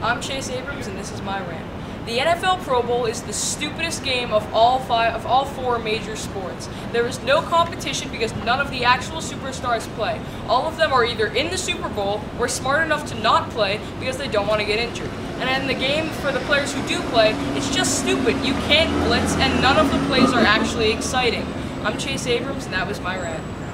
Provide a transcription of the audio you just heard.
I'm Chase Abrams, and this is my rant. The NFL Pro Bowl is the stupidest game of all four major sports. There is no competition because none of the actual superstars play. All of them are either in the Super Bowl or smart enough to not play because they don't want to get injured. And in the game, for the players who do play, it's just stupid. You can't blitz, and none of the plays are actually exciting. I'm Chase Abrams, and that was my rant.